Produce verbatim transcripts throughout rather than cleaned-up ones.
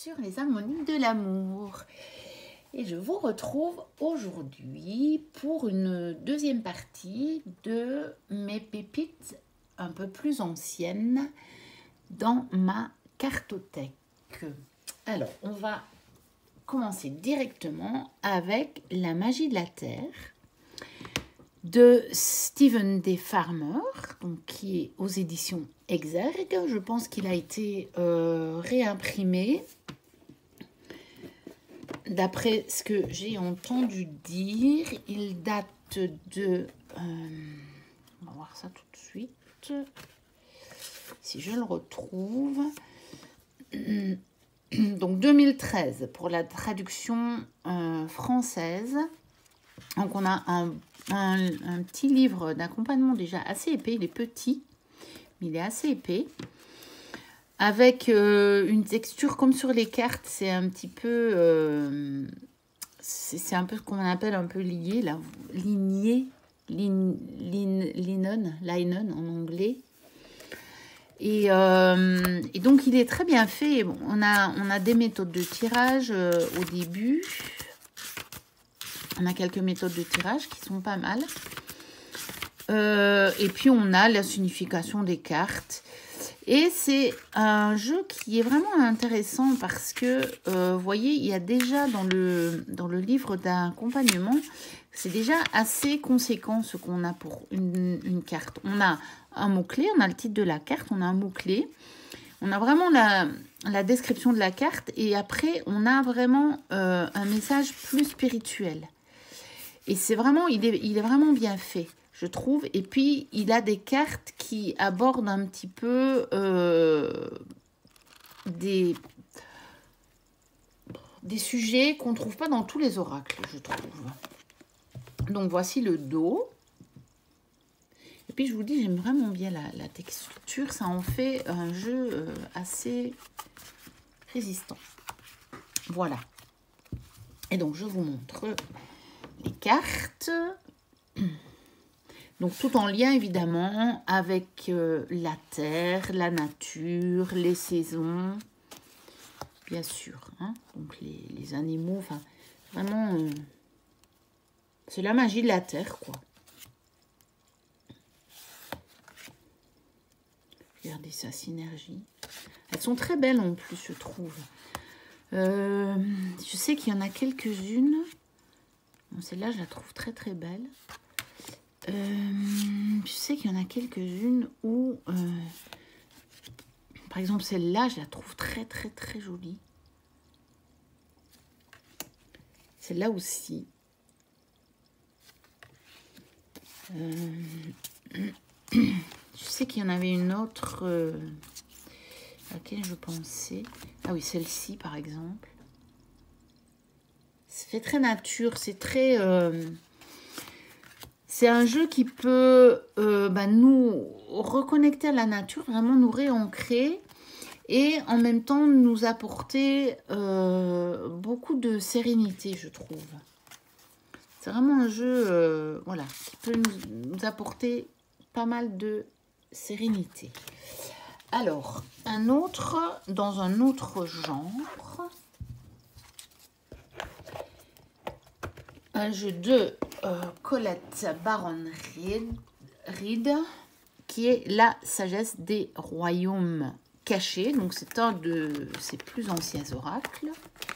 sur les harmonies de l'amour. Et je vous retrouve aujourd'hui pour une deuxième partie de mes pépites un peu plus anciennes dans ma cartothèque. Alors, on va commencer directement avec La magie de la Terre de Stephen D. Farmer, donc qui est aux éditions Exergue. Je pense qu'il a été euh, réimprimé. D'après ce que j'ai entendu dire, il date de... Euh, on va voir ça tout de suite. Si je le retrouve. Donc deux mille treize pour la traduction euh, française. Donc on a un, un, un petit livre d'accompagnement déjà assez épais. Il est petit, mais il est assez épais. Avec euh, une texture comme sur les cartes, c'est un petit peu... Euh, c'est un peu ce qu'on appelle un peu lié, là, ligné, lin, lin, linen, linen en anglais. Et, euh, et donc, il est très bien fait. Bon, on, a, on a des méthodes de tirage euh, au début. On a quelques méthodes de tirage qui sont pas mal. Euh, et puis, on a la signification des cartes. Et c'est un jeu qui est vraiment intéressant parce que, euh, vous voyez, il y a déjà dans le, dans le livre d'accompagnement, c'est déjà assez conséquent ce qu'on a pour une, une carte. On a un mot-clé, on a le titre de la carte, on a un mot-clé. On a vraiment la, la description de la carte et après, on a vraiment euh, un message plus spirituel. Et c'est vraiment, il est, il est vraiment bien fait, je trouve. Et puis, il a des cartes qui abordent un petit peu euh, des, des sujets qu'on ne trouve pas dans tous les oracles, je trouve. Donc, voici le dos. Et puis, je vous dis, j'aime vraiment bien la, la texture. Ça en fait un jeu euh, assez résistant. Voilà. Et donc, je vous montre les cartes. Donc, tout en lien, évidemment, avec euh, la terre, la nature, les saisons, bien sûr. Hein, donc, les, les animaux, enfin, vraiment, euh, c'est la magie de la terre, quoi. Regardez sa synergie. Elles sont très belles, en plus, je trouve. Euh, je sais qu'il y en a quelques-unes. Bon, celle-là, je la trouve très, très belle. Euh, je sais qu'il y en a quelques-unes où, euh, par exemple, celle-là, je la trouve très, très, très jolie. Celle-là aussi. Euh, je sais qu'il y en avait une autre euh, à laquelle je pensais. Ah oui, celle-ci, par exemple. Ça fait très nature, c'est très... Euh, C'est un jeu qui peut euh, bah, nous reconnecter à la nature, vraiment nous réancrer et en même temps nous apporter euh, beaucoup de sérénité, je trouve. C'est vraiment un jeu euh, voilà, qui peut nous, nous apporter pas mal de sérénité. Alors, un autre, dans un autre genre, un jeu de euh, Colette Baron Reed, qui est La sagesse des royaumes cachés. Donc, c'est un de ses plus anciens oracles.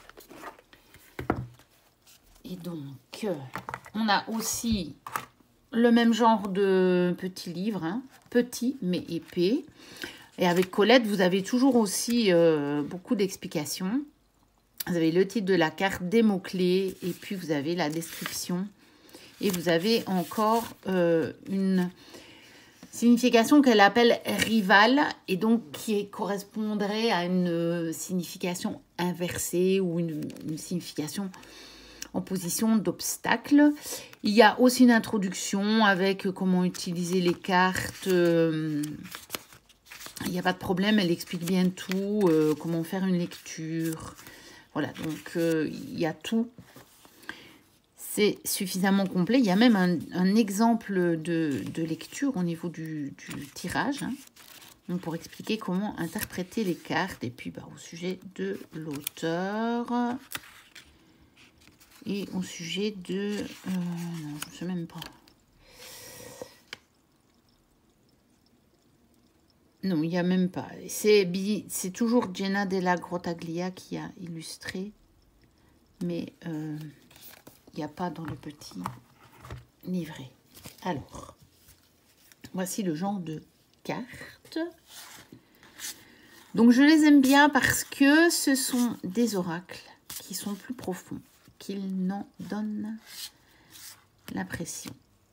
Et donc, euh, on a aussi le même genre de petit livre, hein, petit mais épais. Et avec Colette, vous avez toujours aussi euh, beaucoup d'explications. Vous avez le titre de la carte, des mots-clés, et puis vous avez la description. Et vous avez encore euh, une signification qu'elle appelle rivale, et donc qui correspondrait à une signification inversée ou une, une signification en position d'obstacle. Il y a aussi une introduction avec comment utiliser les cartes. Euh, il n'y a pas de problème, elle explique bien tout, euh, comment faire une lecture. Voilà, donc euh, il y a tout. C'est suffisamment complet. Il y a même un, un exemple de, de lecture au niveau du, du tirage. Hein. Donc, pour expliquer comment interpréter les cartes. Et puis, bah, au sujet de l'auteur. Et au sujet de... Euh, non, je ne sais même pas. Non, il n'y a même pas. C'est toujours Jenna Della Grottaglia qui a illustré. Mais euh, il n'y a pas dans le petit livret. Alors, voici le genre de cartes. Donc, je les aime bien parce que ce sont des oracles qui sont plus profonds, qu'ils n'en donnent l'impression.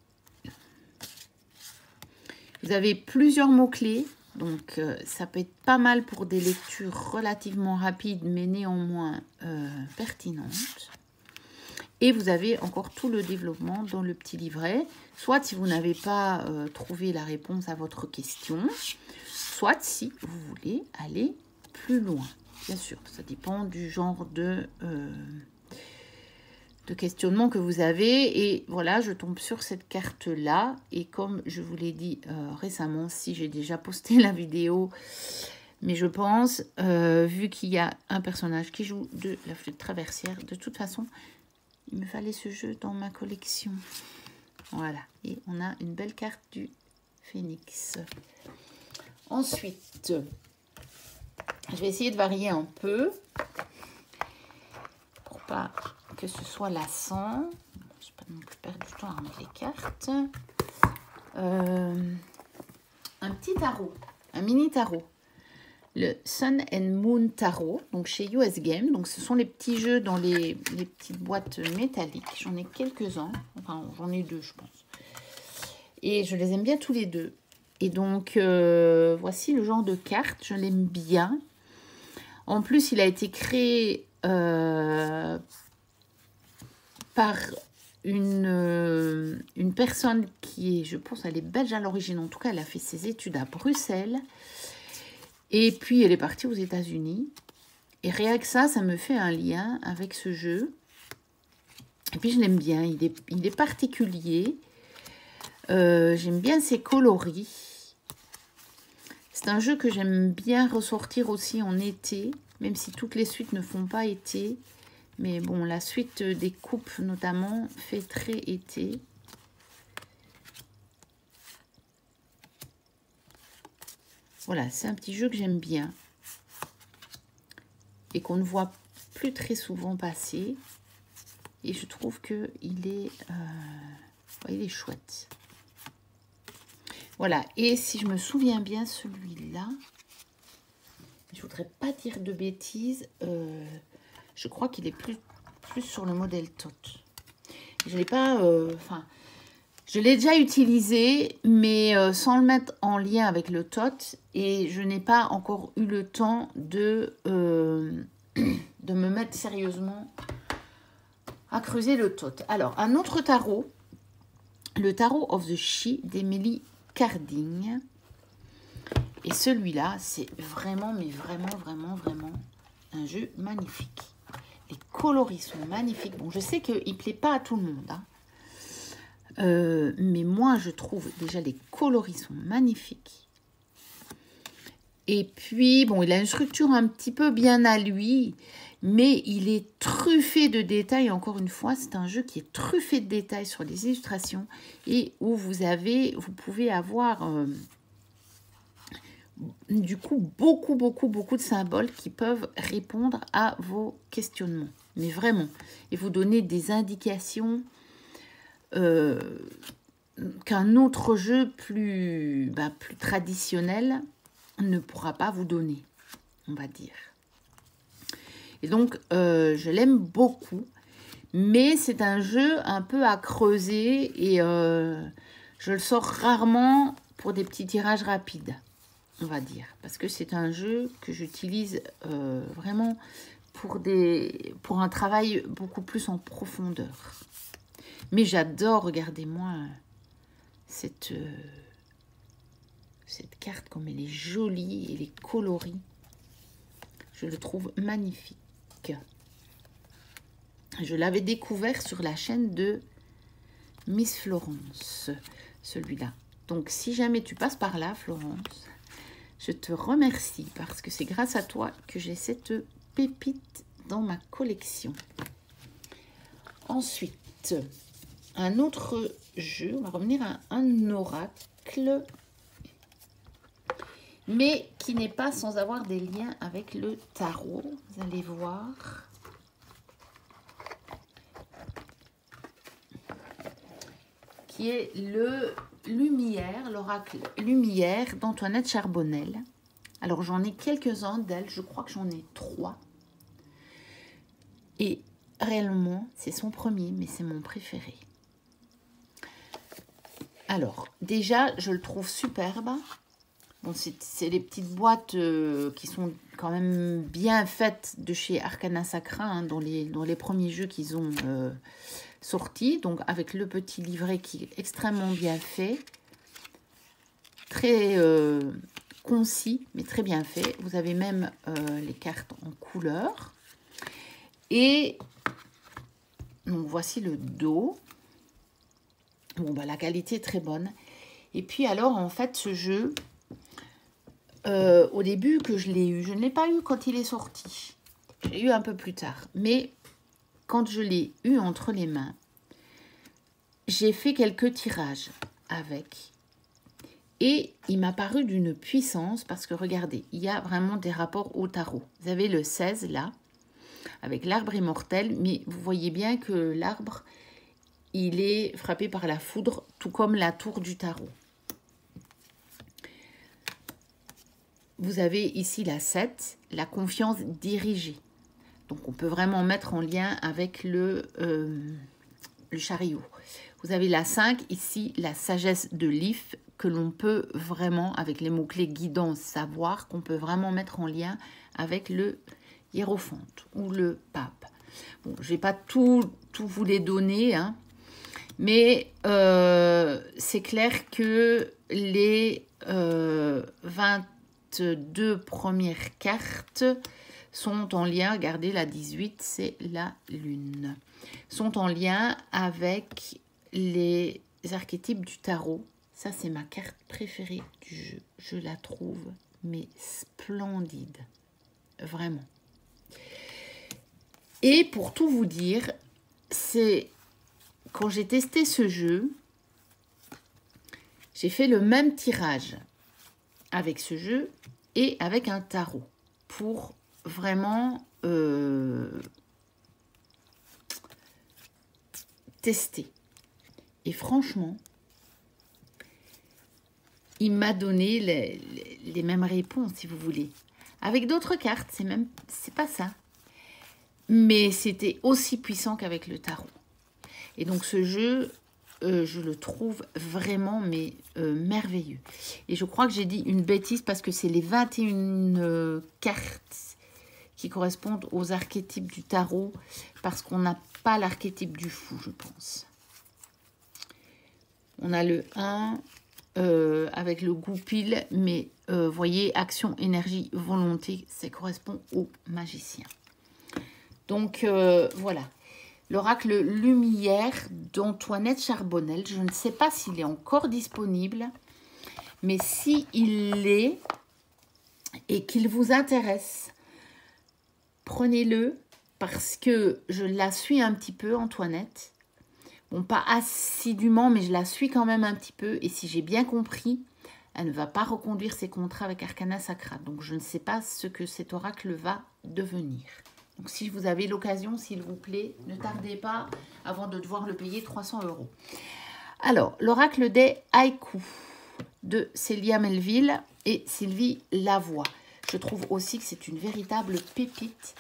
Vous avez plusieurs mots-clés, donc euh, ça peut être pas mal pour des lectures relativement rapides, mais néanmoins euh, pertinentes. Et vous avez encore tout le développement dans le petit livret, soit si vous n'avez pas euh, trouvé la réponse à votre question, soit si vous voulez aller plus loin. Bien sûr, ça dépend du genre de, euh, de questionnement que vous avez. Et voilà, je tombe sur cette carte-là. Et comme je vous l'ai dit euh, récemment, si j'ai déjà posté la vidéo, mais je pense, euh, vu qu'il y a un personnage qui joue de la flûte traversière, de toute façon, il me fallait ce jeu dans ma collection. Voilà, et on a une belle carte du Phénix. Ensuite, je vais essayer de varier un peu pour pas que ce soit lassant. Je ne vais pas non plus perdre du temps à remettre les cartes. Euh, un petit tarot, un mini tarot. Le Sun and Moon Tarot, donc chez U S Game. Donc ce sont les petits jeux dans les, les petites boîtes métalliques. J'en ai quelques-uns. Enfin, j'en ai deux, je pense. Et je les aime bien tous les deux. Et donc, euh, voici le genre de carte. Je l'aime bien. En plus, il a été créé euh, par une, euh, une personne qui est, je pense, elle est belge à l'origine. En tout cas, elle a fait ses études à Bruxelles. Et puis, elle est partie aux États-Unis. Et rien que ça, ça me fait un lien avec ce jeu. Et puis, je l'aime bien. Il est, il est particulier. Euh, j'aime bien ses coloris. C'est un jeu que j'aime bien ressortir aussi en été, même si toutes les suites ne font pas été. Mais bon, la suite des coupes, notamment, fait très été. Voilà, c'est un petit jeu que j'aime bien. Et qu'on ne voit plus très souvent passer. Et je trouve qu'il est, euh, il est chouette. Voilà, et si je me souviens bien, celui-là, je ne voudrais pas dire de bêtises, euh, je crois qu'il est plus, plus sur le modèle Tot. Je l'ai pas, euh, enfin, je l'ai déjà utilisé, mais euh, sans le mettre en lien avec le Tot, et je n'ai pas encore eu le temps de, euh, de me mettre sérieusement à creuser le Tot. Alors, un autre tarot, le Tarot of the She d'Emily Carding. Et celui-là, c'est vraiment, mais vraiment, vraiment, vraiment un jeu magnifique. Les coloris sont magnifiques. Bon, je sais qu'il ne plaît pas à tout le monde. Hein. Euh, mais moi, je trouve déjà les coloris sont magnifiques. Et puis, bon, il a une structure un petit peu bien à lui. Mais il est truffé de détails. Encore une fois, c'est un jeu qui est truffé de détails sur les illustrations et où vous avez, vous pouvez avoir euh, du coup beaucoup, beaucoup, beaucoup de symboles qui peuvent répondre à vos questionnements. Mais vraiment, et vous donner des indications euh, qu'un autre jeu plus, bah, plus traditionnel ne pourra pas vous donner, on va dire. Et donc, euh, je l'aime beaucoup. Mais c'est un jeu un peu à creuser. Et euh, je le sors rarement pour des petits tirages rapides, on va dire. Parce que c'est un jeu que j'utilise euh, vraiment pour, des, pour un travail beaucoup plus en profondeur. Mais j'adore, regardez-moi, cette, euh, cette carte, comme elle est jolie et les coloris. Je le trouve magnifique. Je l'avais découvert sur la chaîne de Miss Florence, celui-là. Donc, si jamais tu passes par là, Florence, Je te remercie parce que c'est grâce à toi que j'ai cette pépite dans ma collection. Ensuite, un autre jeu. On va revenir à un oracle, mais qui n'est pas sans avoir des liens avec le tarot. Vous allez voir. Qui est le Lumière, l'oracle Lumière d'Antoinette Charbonnel. Alors j'en ai quelques-uns d'elle, je crois que j'en ai trois. Et réellement, c'est son premier, mais c'est mon préféré. Alors, déjà, je le trouve superbe. Bon, c'est les petites boîtes euh, qui sont quand même bien faites de chez Arcana Sacra, hein, dans, les, dans les premiers jeux qu'ils ont euh, sortis. Donc, avec le petit livret qui est extrêmement bien fait. Très euh, concis, mais très bien fait. Vous avez même euh, les cartes en couleur. Et donc, voici le dos. Bon, bah, la qualité est très bonne. Et puis, alors, en fait, ce jeu... Euh, au début que je l'ai eu, je ne l'ai pas eu quand il est sorti. Je l'ai eu un peu plus tard. Mais quand je l'ai eu entre les mains, j'ai fait quelques tirages avec. Et il m'a paru d'une puissance parce que regardez, il y a vraiment des rapports au tarot. Vous avez le seize là, avec l'arbre immortel. Mais vous voyez bien que l'arbre, il est frappé par la foudre, tout comme la tour du tarot. Vous avez ici la sept, la confiance dirigée. Donc, on peut vraiment mettre en lien avec le, euh, le chariot. Vous avez la cinq, ici, la sagesse de l'If, que l'on peut vraiment, avec les mots-clés guidance, savoir, qu'on peut vraiment mettre en lien avec le hiérophante ou le pape. Bon, je ne vais pas tout, tout vous les donner, hein, mais euh, c'est clair que les euh, vingt-deux premières cartes sont en lien, regardez la dix-huit, c'est la lune, sont en lien avec les archétypes du tarot. Ça, c'est ma carte préférée du jeu. Je la trouve, mais splendide, vraiment. Et pour tout vous dire, c'est quand j'ai testé ce jeu, j'ai fait le même tirage avec ce jeu et avec un tarot pour vraiment euh, tester. Et franchement, il m'a donné les, les, les mêmes réponses, si vous voulez. Avec d'autres cartes, c'est même, c'est pas ça. Mais c'était aussi puissant qu'avec le tarot. Et donc ce jeu, euh, je le trouve vraiment mais euh, merveilleux. Et je crois que j'ai dit une bêtise parce que c'est les vingt et une euh, cartes qui correspondent aux archétypes du tarot, parce qu'on n'a pas l'archétype du fou, je pense. On a le un euh, avec le goupil, mais euh, voyez, action, énergie, volonté, ça correspond au magicien. Donc euh, voilà, l'oracle Lumière d'Antoinette Charbonnel. Je ne sais pas s'il est encore disponible, mais s'il l'est et qu'il vous intéresse, prenez-le parce que je la suis un petit peu, Antoinette. Bon, pas assidûment, mais je la suis quand même un petit peu. Et si j'ai bien compris, elle ne va pas reconduire ses contrats avec Arcana Sacra. Donc, je ne sais pas ce que cet oracle va devenir. Donc, si vous avez l'occasion, s'il vous plaît, ne tardez pas avant de devoir le payer trois cents euros. Alors, l'oracle des haïkus de Célia Melville et Sylvie Lavoie. Je trouve aussi que c'est une véritable pépite.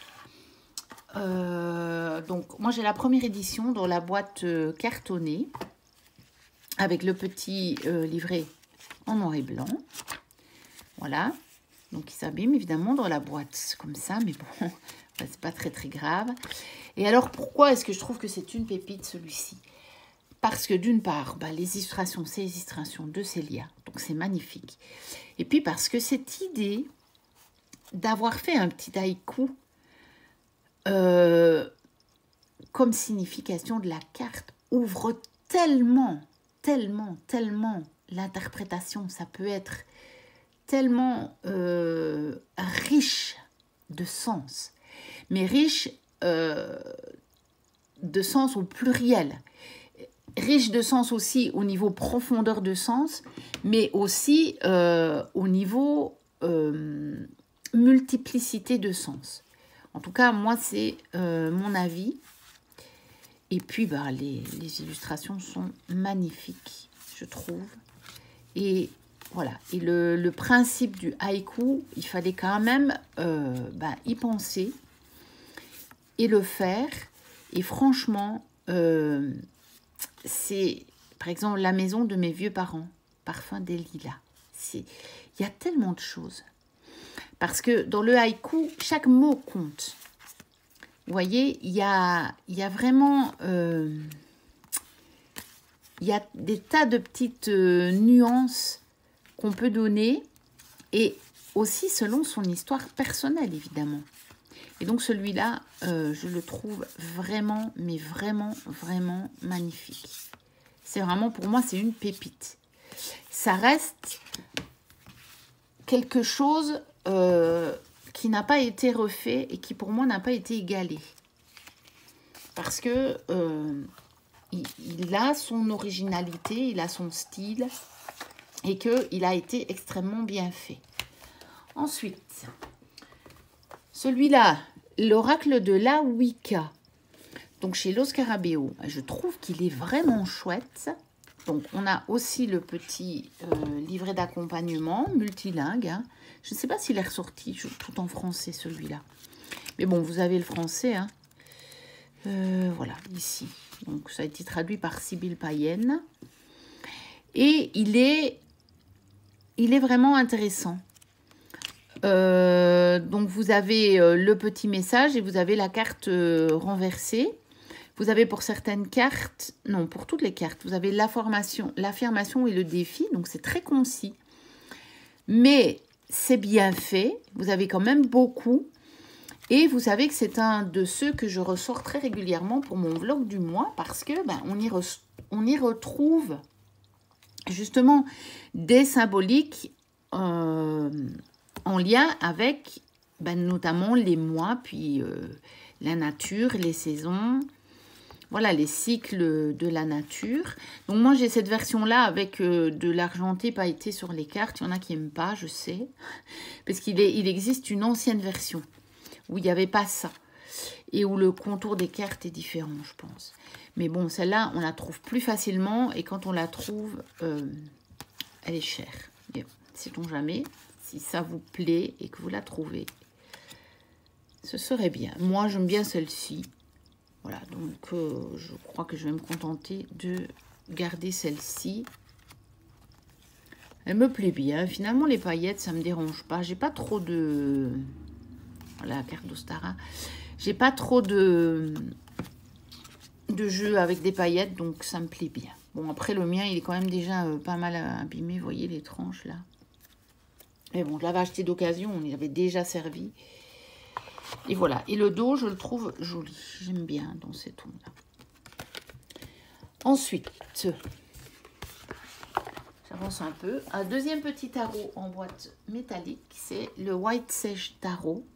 Euh, donc, moi, j'ai la première édition dans la boîte euh, cartonnée avec le petit euh, livret en noir et blanc. Voilà. Donc, il s'abîme évidemment dans la boîte comme ça, mais bon, c'est pas très très grave. Et alors, pourquoi est-ce que je trouve que c'est une pépite celui-ci? Parce que d'une part, bah, les illustrations, c'est les illustrations de Célia, donc c'est magnifique. Et puis parce que cette idée d'avoir fait un petit haïku euh, comme signification de la carte ouvre tellement, tellement, tellement l'interprétation. Ça peut être tellement euh, riche de sens, mais riche euh, de sens au pluriel, riche de sens aussi au niveau profondeur de sens, mais aussi euh, au niveau euh, multiplicité de sens. En tout cas, moi, c'est euh, mon avis. Et puis, bah, les, les illustrations sont magnifiques, je trouve. Et voilà. Et le, le principe du haïku, il fallait quand même euh, bah, y penser et le faire. Et franchement, euh, c'est, par exemple, la maison de mes vieux parents, Parfum des lilas. Il y a tellement de choses. Parce que dans le haïku, chaque mot compte. Vous voyez, il y a, il y a vraiment... Euh, il y a des tas de petites euh, nuances qu'on peut donner. Et aussi selon son histoire personnelle, évidemment. Et donc celui-là, euh, je le trouve vraiment, mais vraiment, vraiment magnifique. C'est vraiment, pour moi, c'est une pépite. Ça reste quelque chose euh, qui n'a pas été refait et qui, pour moi, n'a pas été égalé. Parce que euh, il, il a son originalité, il a son style et qu'il a été extrêmement bien fait. Ensuite, celui-là, l'oracle de la Wicca. Donc, chez Los Scarabeo, je trouve qu'il est vraiment chouette. Donc, on a aussi le petit euh, livret d'accompagnement multilingue. Hein. Je ne sais pas s'il est ressorti tout en français, celui-là. Mais bon, vous avez le français. Hein. Euh, voilà, ici. Donc, ça a été traduit par Sybille Payenne. Et il est, il est vraiment intéressant. Euh, donc, vous avez euh, le petit message et vous avez la carte euh, renversée. Vous avez pour certaines cartes, non, pour toutes les cartes, vous avez l'affirmation, l'affirmation et le défi. Donc, c'est très concis. Mais c'est bien fait. Vous avez quand même beaucoup. Et vous savez que c'est un de ceux que je ressors très régulièrement pour mon vlog du mois. Parce que ben, on, y re, on y retrouve justement des symboliques euh, en lien avec ben, notamment les mois, puis euh, la nature, les saisons... Voilà, les cycles de la nature. Donc, moi, j'ai cette version-là avec euh, de l'argenté pailleté sur les cartes. Il y en a qui n'aiment pas, je sais. Parce qu'il il existe une ancienne version où il n'y avait pas ça. Et où le contour des cartes est différent, je pense. Mais bon, celle-là, on la trouve plus facilement. Et quand on la trouve, euh, elle est chère. Bien, sait-on jamais. Si ça vous plaît et que vous la trouvez, ce serait bien. Moi, j'aime bien celle-ci. Voilà, donc euh, je crois que je vais me contenter de garder celle-ci. Elle me plaît bien. Finalement, les paillettes, ça ne me dérange pas. J'ai pas trop de... Voilà, la carte d'Ostara. J'ai pas trop de... de jeux avec des paillettes, donc ça me plaît bien. Bon, après, le mien, il est quand même déjà euh, pas mal abîmé. Vous voyez les tranches, là. Mais bon, je l'avais acheté d'occasion. On y avait déjà servi. Et voilà. Et le dos, je le trouve joli. J'aime bien dans ces tons-là. Ensuite, j'avance un peu. Un deuxième petit tarot en boîte métallique, c'est le White Sage Tarot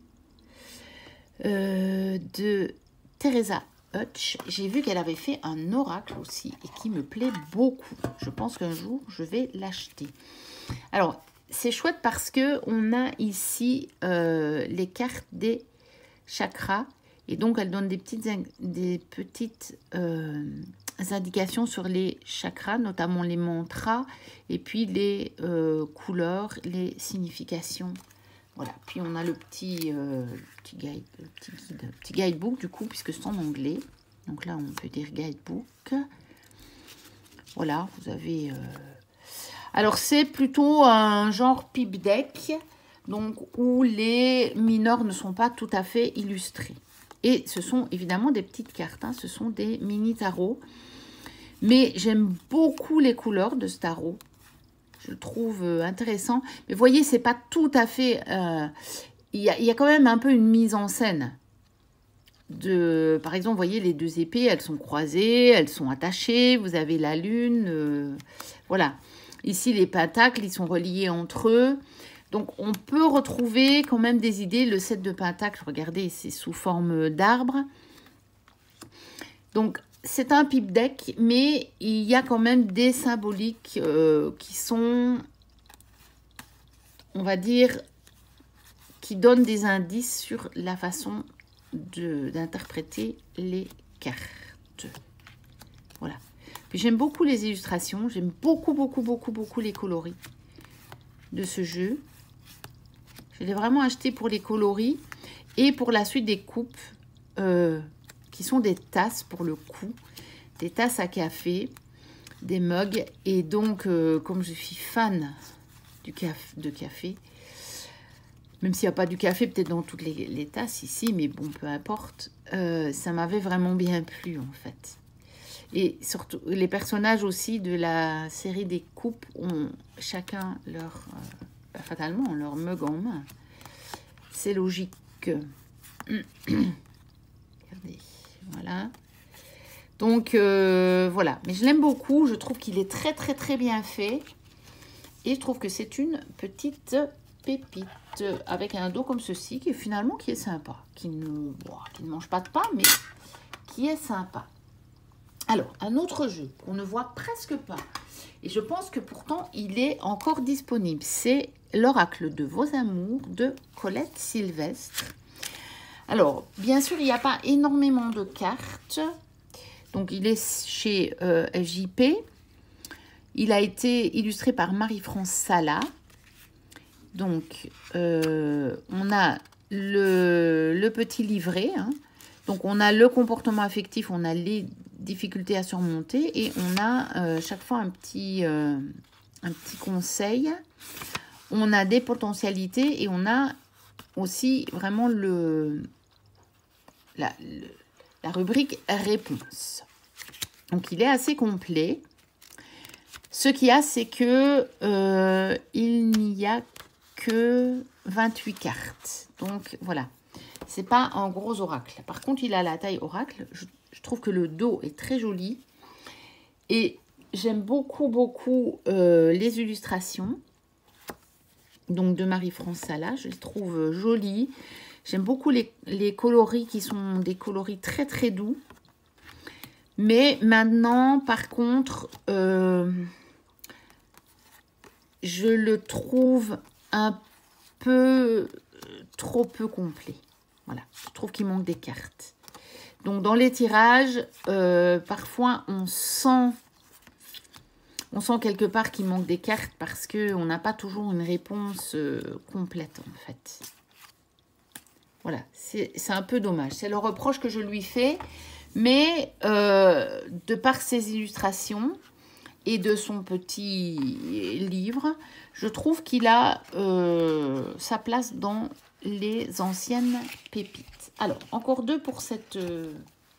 euh, de Teresa Hutch. J'ai vu qu'elle avait fait un oracle aussi et qui me plaît beaucoup. Je pense qu'un jour, je vais l'acheter. Alors, c'est chouette parce que on a ici euh, les cartes des chakras et donc elle donne des petites, des petites euh, indications sur les chakras, notamment les mantras et puis les euh, couleurs, les significations. Voilà, puis on a le petit, euh, le petit, guide, le petit, guide, le petit guidebook du coup, puisque c'est en anglais. Donc là, on peut dire guidebook. Voilà, vous avez... Euh... Alors, c'est plutôt un genre pipe deck, donc où les mineurs ne sont pas tout à fait illustrés. Et ce sont évidemment des petites cartes, hein, ce sont des mini tarots. Mais j'aime beaucoup les couleurs de ce tarot. Je le trouve intéressant. Mais vous voyez, c'est pas tout à fait... Euh, il y a, il y a quand même un peu une mise en scène. De, par exemple, vous voyez, les deux épées, elles sont croisées, elles sont attachées. Vous avez la lune. Euh, voilà. Ici, les pentacles, ils sont reliés entre eux. Donc, on peut retrouver quand même des idées. Le sept de Pentacle, regardez, c'est sous forme d'arbre. Donc, c'est un pipe deck, mais il y a quand même des symboliques euh, qui sont, on va dire, qui donnent des indices sur la façon d'interpréter les cartes. Voilà. Puis j'aime beaucoup les illustrations. J'aime beaucoup, beaucoup, beaucoup, beaucoup les coloris de ce jeu. Je l'ai vraiment acheté pour les coloris et pour la suite des coupes euh, qui sont des tasses pour le coup. Des tasses à café, des mugs. Et donc, euh, comme je suis fan du caf de café, même s'il n'y a pas du café peut-être dans toutes les, les tasses ici, mais bon, peu importe, euh, ça m'avait vraiment bien plu en fait. Et surtout, les personnages aussi de la série des coupes ont chacun leur, euh, bah, fatalement, leur mug en main. C'est logique. Regardez, voilà. Donc, euh, voilà. Mais je l'aime beaucoup. Je trouve qu'il est très, très, très bien fait. Et je trouve que c'est une petite pépite avec un dos comme ceci, qui finalement qui est sympa. Qui ne, bon, qui ne mange pas de pain, mais qui est sympa. Alors, un autre jeu qu'on ne voit presque pas, et je pense que pourtant il est encore disponible, c'est l'Oracle de vos amours de Colette Sylvestre. Alors, bien sûr, il n'y a pas énormément de cartes, donc il est chez euh, F J P. Il a été illustré par Marie-France Sala. Donc, euh, on a le, le petit livret, hein. Donc, on a le comportement affectif, on a les difficultés à surmonter et on a euh, chaque fois un petit, euh, un petit conseil. On a des potentialités et on a aussi vraiment le, la, le, la rubrique réponse. Donc, il est assez complet. Ce qu'il y a, c'est que euh, il n'y a que vingt-huit cartes. Donc, voilà. C'est pas un gros oracle. Par contre, il a la taille oracle. Je, je trouve que le dos est très joli. Et j'aime beaucoup, beaucoup euh, les illustrations. Donc, de Marie-France Sala. Je les trouve jolies. J'aime beaucoup les, les coloris qui sont des coloris très, très doux. Mais maintenant, par contre, euh, je le trouve un peu trop peu complet. Voilà, je trouve qu'il manque des cartes. Donc, dans les tirages, euh, parfois, on sent, on sent quelque part qu'il manque des cartes parce qu'on n'a pas toujours une réponse euh, complète, en fait. Voilà, c'est un peu dommage. C'est le reproche que je lui fais. Mais, euh, de par ses illustrations et de son petit livre, je trouve qu'il a euh, sa place dans les anciennes pépites. Alors, encore deux pour cette, euh,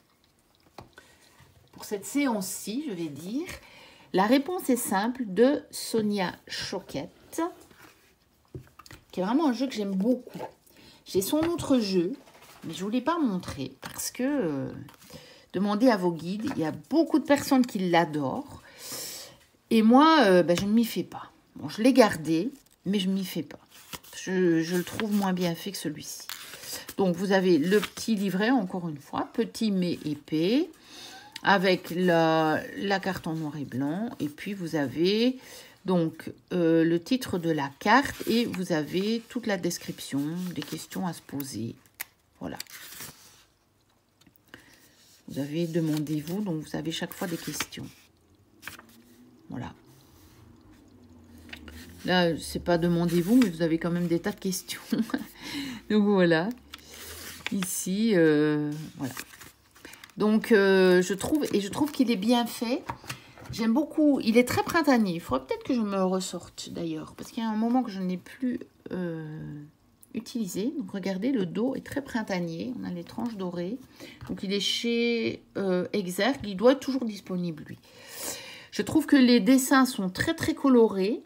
pour cette séance-ci, je vais dire. La réponse est simple de Sonia Choquette, qui est vraiment un jeu que j'aime beaucoup. J'ai son autre jeu, mais je ne vous l'ai pas montré parce que, euh, demandez à vos guides, il y a beaucoup de personnes qui l'adorent. Et moi, euh, ben, je ne m'y fais pas. Bon, je l'ai gardé, mais je ne m'y fais pas. Je, je le trouve moins bien fait que celui-ci. Donc, vous avez le petit livret, encore une fois, petit mais épais, avec la, la carte en noir et blanc. Et puis, vous avez donc euh, le titre de la carte et vous avez toute la description des questions à se poser. Voilà. Vous avez demandez-vous, donc vous avez chaque fois des questions. Voilà. Là, c'est pas demandez-vous, mais vous avez quand même des tas de questions. Donc voilà. Ici, euh, voilà. Donc, euh, je trouve, et je trouve qu'il est bien fait. J'aime beaucoup. Il est très printanier. Il faudrait peut-être que je me ressorte d'ailleurs, parce qu'il y a un moment que je n'ai plus euh, utilisé. Donc, regardez, le dos est très printanier. On a les tranches dorées. Donc, il est chez euh, Exergue. Il doit être toujours disponible, lui. Je trouve que les dessins sont très, très colorés.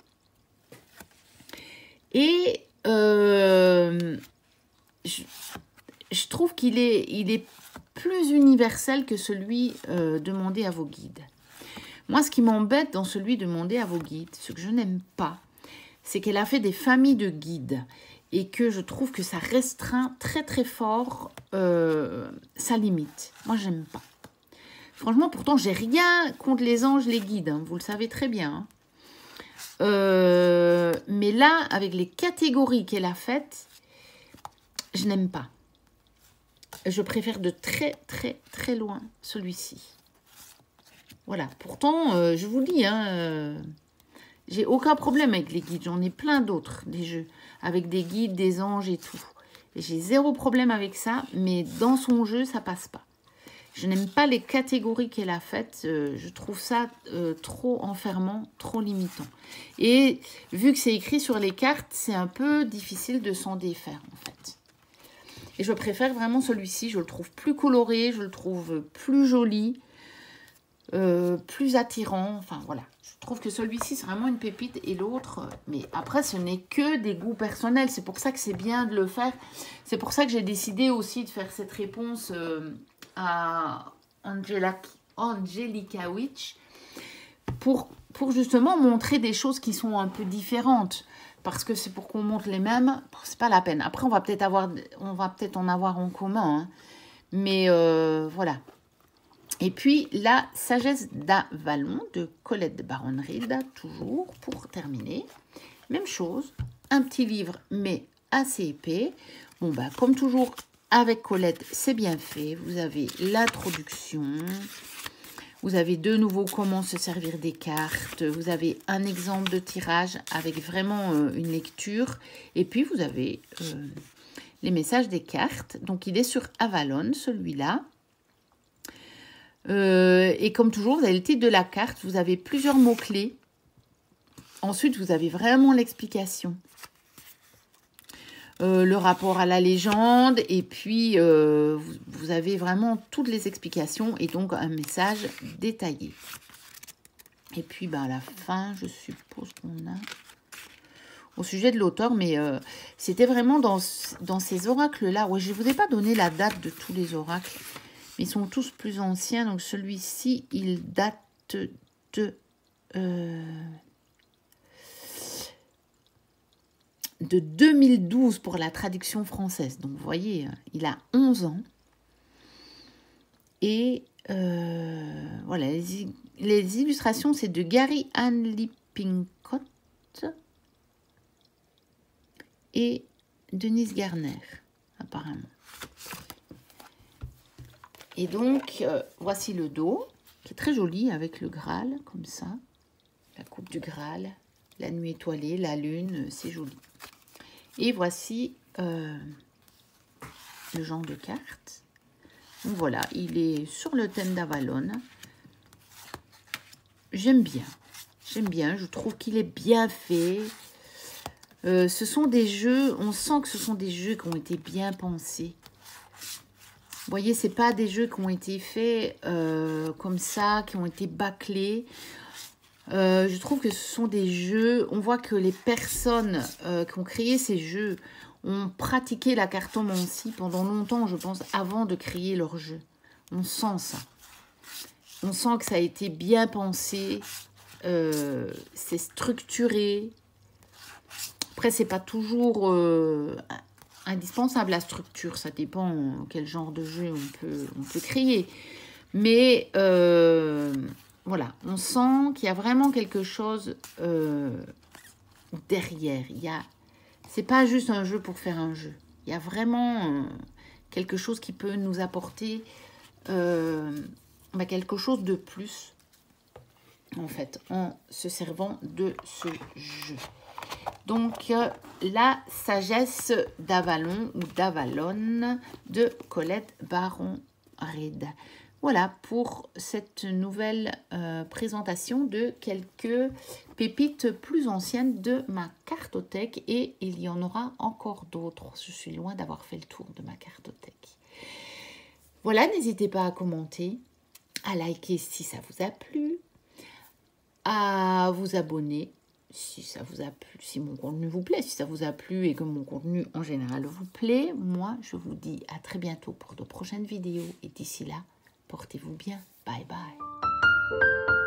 Et euh, je, je trouve qu'il est, il est plus universel que celui euh, demandé à vos guides. Moi, ce qui m'embête dans celui demandé à vos guides, ce que je n'aime pas, c'est qu'elle a fait des familles de guides et que je trouve que ça restreint très très fort euh, sa limite. Moi, j'aime pas. Franchement, pourtant, j'ai rien contre les anges, les guides, hein, vous le savez très bien. Hein. Euh, mais là, avec les catégories qu'elle a faites, je n'aime pas. Je préfère de très très très loin celui-ci. Voilà, pourtant, euh, je vous dis, hein, euh, j'ai aucun problème avec les guides. J'en ai plein d'autres, des jeux, avec des guides, des anges et tout. J'ai zéro problème avec ça, mais dans son jeu, ça passe pas. Je n'aime pas les catégories qu'elle a faites. Euh, je trouve ça euh, trop enfermant, trop limitant. Et vu que c'est écrit sur les cartes, c'est un peu difficile de s'en défaire, en fait. Et je préfère vraiment celui-ci. Je le trouve plus coloré, je le trouve plus joli. Euh, plus attirant, enfin voilà, je trouve que celui-ci c'est vraiment une pépite et l'autre, mais après ce n'est que des goûts personnels, c'est pour ça que c'est bien de le faire, c'est pour ça que j'ai décidé aussi de faire cette réponse euh, à Angela, Angelica Witch, pour, pour justement montrer des choses qui sont un peu différentes, parce que c'est pour qu'on montre les mêmes, c'est pas la peine. Après on va peut-être avoir, on va peut-être en avoir en commun, hein. Mais euh, voilà. Et puis, la sagesse d'Avalon de Colette Baron-Reid, toujours pour terminer. Même chose, un petit livre, mais assez épais. Bon, bah, comme toujours, avec Colette, c'est bien fait. Vous avez l'introduction. Vous avez de nouveau comment se servir des cartes. Vous avez un exemple de tirage avec vraiment euh, une lecture. Et puis, vous avez euh, les messages des cartes. Donc, il est sur Avalon, celui-là. Euh, et comme toujours, vous avez le titre de la carte, vous avez plusieurs mots-clés. Ensuite, vous avez vraiment l'explication. Euh, le rapport à la légende. Et puis, euh, vous, vous avez vraiment toutes les explications et donc un message détaillé. Et puis, ben, à la fin, je suppose qu'on a... Au sujet de l'auteur, mais euh, c'était vraiment dans, dans ces oracles-là. Ouais, je ne vous ai pas donné la date de tous les oracles. Ils sont tous plus anciens, donc celui-ci, il date de, euh, de deux mille douze pour la traduction française. Donc, vous voyez, il a onze ans. Et euh, voilà, les, les illustrations, c'est de Gary Ann Lippincott et Denise Garner, apparemment. Et donc, euh, voici le dos, qui est très joli avec le Graal, comme ça. La coupe du Graal, la nuit étoilée, la lune, c'est joli. Et voici euh, le genre de carte. Donc voilà, il est sur le thème d'Avalon. J'aime bien, j'aime bien, je trouve qu'il est bien fait. Euh, ce sont des jeux, on sent que ce sont des jeux qui ont été bien pensés. Vous voyez, ce n'est pas des jeux qui ont été faits euh, comme ça, qui ont été bâclés. Euh, je trouve que ce sont des jeux... On voit que les personnes euh, qui ont créé ces jeux ont pratiqué la cartomancie pendant longtemps, je pense, avant de créer leur jeu. On sent ça. On sent que ça a été bien pensé. Euh, c'est structuré. Après, ce n'est pas toujours... Euh, indispensable la structure, ça dépend quel genre de jeu on peut, on peut créer. Mais euh, voilà, on sent qu'il y a vraiment quelque chose euh, derrière. Il y a, c'est pas juste un jeu pour faire un jeu. Il y a vraiment euh, quelque chose qui peut nous apporter euh, bah, quelque chose de plus, en fait, en se servant de ce jeu. Donc, euh, la sagesse d'Avalon ou d'Avalon de Colette Baron-Reid. Voilà pour cette nouvelle euh, présentation de quelques pépites plus anciennes de ma cartothèque. Et il y en aura encore d'autres. Je suis loin d'avoir fait le tour de ma cartothèque. Voilà, n'hésitez pas à commenter, à liker si ça vous a plu, à vous abonner si ça vous a plu, si mon contenu vous plaît, si ça vous a plu et que mon contenu en général vous plaît. Moi, je vous dis à très bientôt pour de prochaines vidéos. Et d'ici là, portez-vous bien. Bye bye.